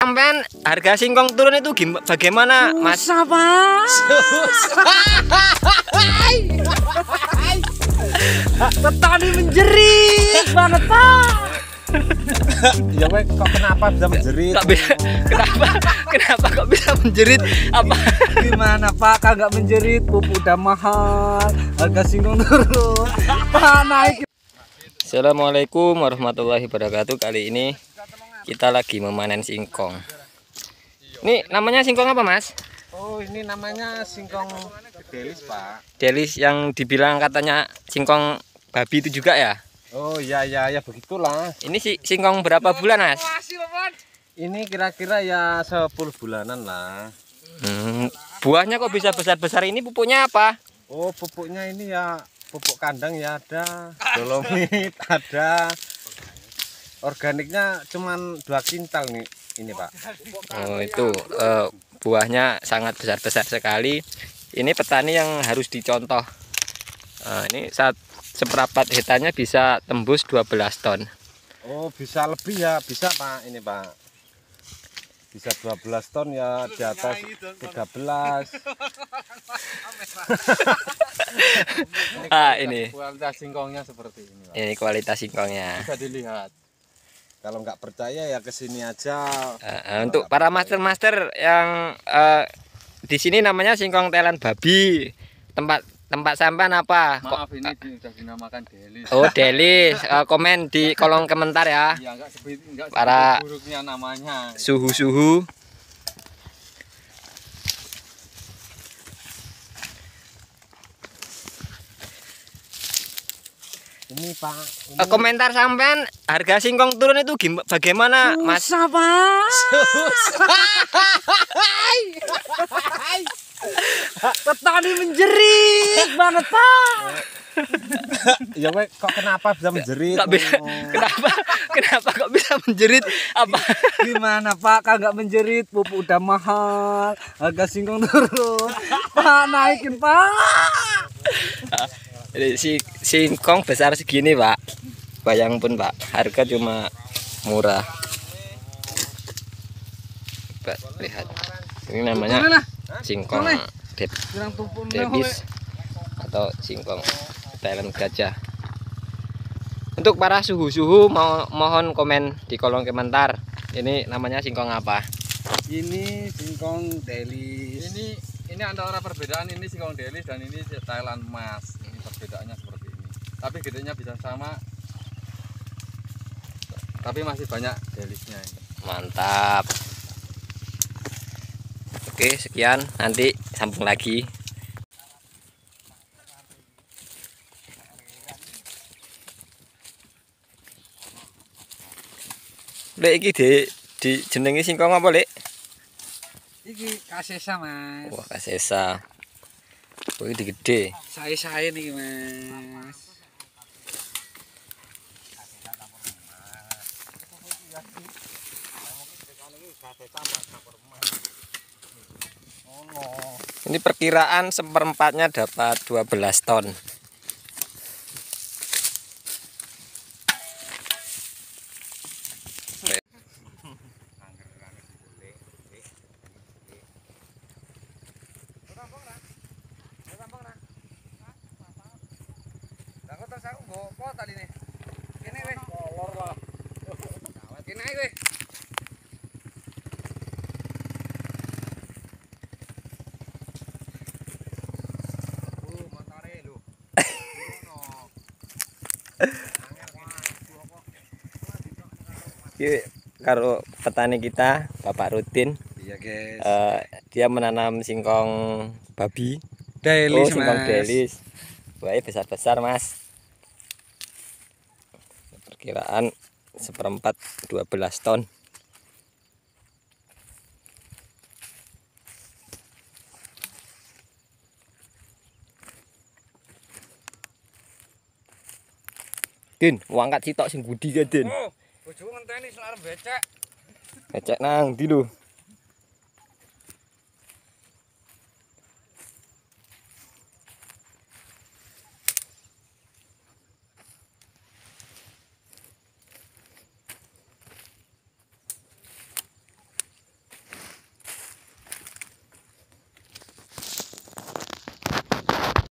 sampean harga singkong turun itu bagaimana, Mas? Apa? Petani menjerit banget, Pak. Ya weh, kok kenapa bisa menjerit? Kenapa kok bisa menjerit? Apa? Gimana Pak, kagak menjerit? Pupuk udah mahal, harga singkong turun. Pak naik. Assalamualaikum warahmatullahi wabarakatuh. Kali ini kita lagi memanen singkong. Ini namanya singkong apa, Mas? Oh, ini namanya singkong delis, Pak. Delis yang dibilang katanya singkong babi itu juga ya? Oh ya begitulah. Ini singkong berapa bulan, Mas? Ini kira-kira ya 10 bulanan lah. Buahnya kok bisa besar-besar ini, pupuknya apa? Oh, pupuknya ini ya pupuk kandang ya ada, dolomit ada. Organiknya cuman 2 kintal nih ini, Pak. Oh, itu buahnya sangat besar-besar sekali. Ini petani yang harus dicontoh. Ini saat seperapat hektanya bisa tembus 12 ton. Oh, bisa lebih ya, bisa Pak ini, Pak. Bisa 12 ton ya, di atas 13. Ini kualitas singkongnya seperti ini, Pak. Ini kualitas singkongnya. Bisa dilihat. Kalau nggak percaya ya kesini aja. Untuk para master-master yang di sini namanya singkong telan babi. Tempat sampean apa? Maaf, ini sudah dinamakan delis. Oh, delis. Komen di kolom komentar ya. Ya, enggak para buruknya namanya. Suhu-suhu. Ini Pak. Komentar sampean harga singkong turun itu bagaimana, Mas? Apa? Petani menjerit banget, Pak. Ya weh, kok kenapa bisa menjerit? Kenapa kok bisa menjerit? Apa? Gimana Pak, kagak menjerit? Pupuk udah mahal, harga singkong turun. Pak naikin, Pak. Jadi singkong besar segini, Pak. Bayang pun, Pak. Harga cuma murah. Pak, lihat. Ini namanya singkong debis atau singkong Thailand gajah. Untuk para suhu-suhu mohon komen di kolom komentar. Ini namanya singkong apa? Ini singkong delis. Ini antara perbedaan ini singkong delis dan ini Thailand emas. Ini perbedaannya seperti ini. Tapi gedenya bisa sama. Tapi masih banyak delisnya ini. Mantap. Oke, sekian, nanti sambung lagi. Lek iki di jenenge singkong apa, Lek? Iki kasesa, Mas. Wah, kasesa. Oh, ini gede. Saya nih, Mas. Ini perkiraan seperempatnya dapat 12 ton. Kalau petani kita Bapak Rutin, Iya, guys. dia menanam singkong babi. Delis, Singkong Mas. delis. Wah, besar-besar, Mas. Perkiraan seperempat 12 ton. Din, angkat sitok sing budi ya, Din. Oh, bojoku ngenteni selar becek. Becek nang ndi lho.